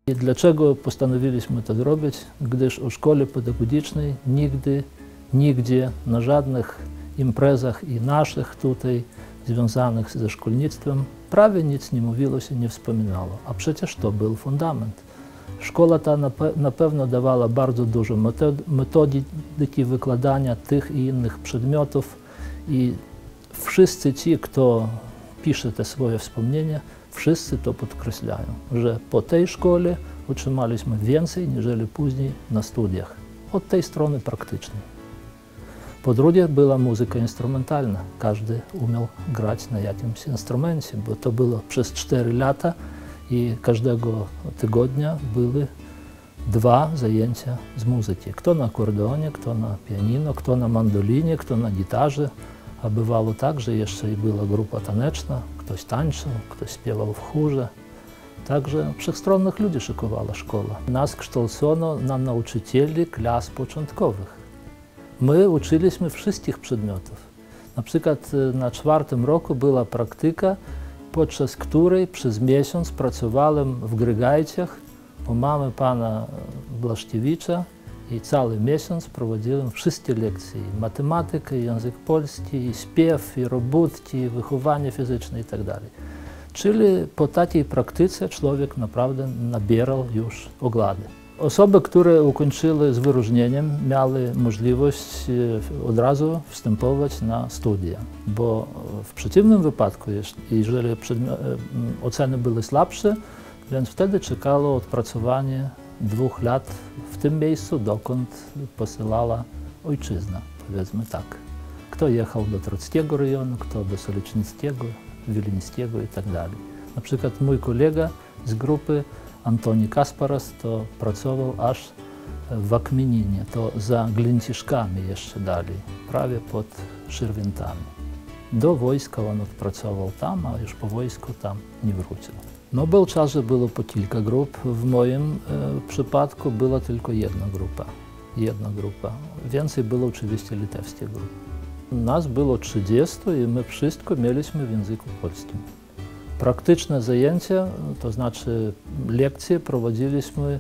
I dlaczego postanowiliśmy to zrobić? Gdyż u szkole pedagogicznej nigdzie, na żadnych imprezach i naszych tutaj związanych ze szkolnictwem prawie nic nie mówiło się, nie wspominało. A przecież to był fundament. Szkoła ta na pewno dawała bardzo dużo metodyki wykładania tych i innych przedmiotów i wszyscy ci, kto pisze te swoje wspomnienia, wszyscy to podkreślają, że po tej szkole otrzymaliśmy więcej niż później na studiach. Od tej strony praktycznej. Po drugie była muzyka instrumentalna. Każdy umiał grać na jakimś instrumencie, bo to było przez 4 lata i każdego tygodnia były 2 zajęcia z muzyki. Kto na akordeonie, kto na pianino, kto na mandolinie, kto na gitarze. A bywało tak, że jeszcze i była grupa taneczna, ktoś tańczył, ktoś śpiewał w chórze. Także wszechstronnych ludzi szykowała szkoła. Nas kształcono na nauczycieli klas początkowych. My uczyliśmy wszystkich przedmiotów. Na przykład na 4. roku była praktyka, podczas której przez miesiąc pracowałem w Grygajciach u mamy pana Blaszkiewicza i cały miesiąc prowadziłem wszystkie lekcje. I matematykę, i język polski, i śpiew, i robótki, i wychowanie fizyczne itd. Czyli po takiej praktyce człowiek naprawdę nabierał już oglady. Osoby, które ukończyły z wyróżnieniem, miały możliwość od razu wstępować na studia, bo w przeciwnym wypadku, jeżeli oceny były słabsze, więc wtedy czekało odpracowanie 2 lat w tym miejscu, dokąd posyłała ojczyzna, powiedzmy tak. Kto jechał do Trockiego rejonu, kto do Solecznickiego, Wileńskiego i tak dalej. Na przykład mój kolega z grupy Antoni Kasparas to pracował aż w Akmeninie, to za Glęciszkami jeszcze dalej, prawie pod Szyrwintami. Do wojska on odpracował tam, a już po wojsku tam nie wrócił. No był czas, że było po kilka grup. W moim przypadku była tylko jedna grupa. Więcej było oczywiście litewskich grup. Nas było 30 i my wszystko mieliśmy w języku polskim. Praktyczne zajęcia, to znaczy lekcje prowadziliśmy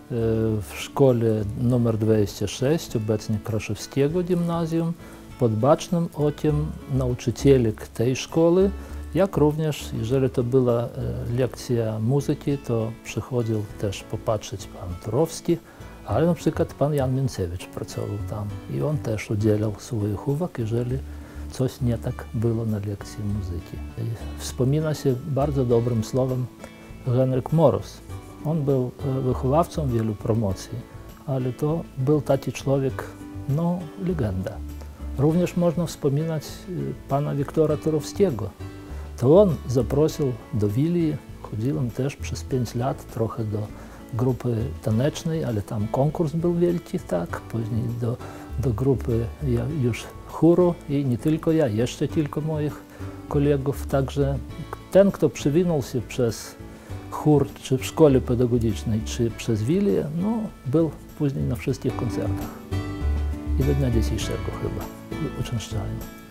w szkole nr 26, obecnie Kraszewskiego Gimnazjum, pod bacznym okiem nauczycielek tej szkoły, jak również, jeżeli to była lekcja muzyki, to przychodził też popatrzeć pan Turowski, ale na przykład pan Jan Mięcewicz pracował tam i on też udzielał swoich uwag, jeżeli coś nie tak było na lekcji muzyki. Wspomina się bardzo dobrym słowem Henryk Morus. On był wychowawcą wielu promocji, ale to był taki człowiek, no, legenda. Również można wspominać pana Wiktora Turowskiego. To on zaprosił do Wilii, chodziłem też przez 5 lat trochę do grupy tanecznej, ale tam konkurs był wielki, tak, później do grupy już chóru i nie tylko ja, jeszcze kilku moich kolegów. Także ten, kto przewinął się przez chór, czy w szkole pedagogicznej, czy przez Wilię, no, był później na wszystkich koncertach. I do dnia dzisiejszego chyba uczęszczają.